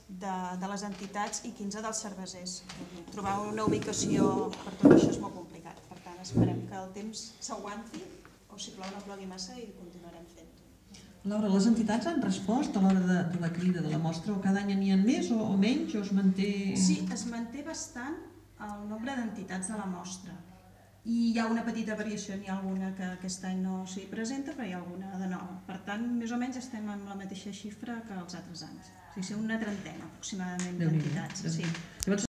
de les entitats i 15 dels cervesers. Trobar una ubicació per tot això és molt complicat, per tant esperem que el temps s'aguanti o si plou no plogui massa i continuarem fent-ho. Laura, les entitats han respost a l'hora de la crida de la mostra o cada any n'hi ha més o menys o es manté? Sí, es manté bastant el nombre d'entitats de la mostra i hi ha una petita variació, n'hi ha alguna que aquest any no s'hi presenta però hi ha alguna de nova. Per tant, més o menys estem amb la mateixa xifra que els altres anys. O sigui, una trentena aproximadament d'entitats.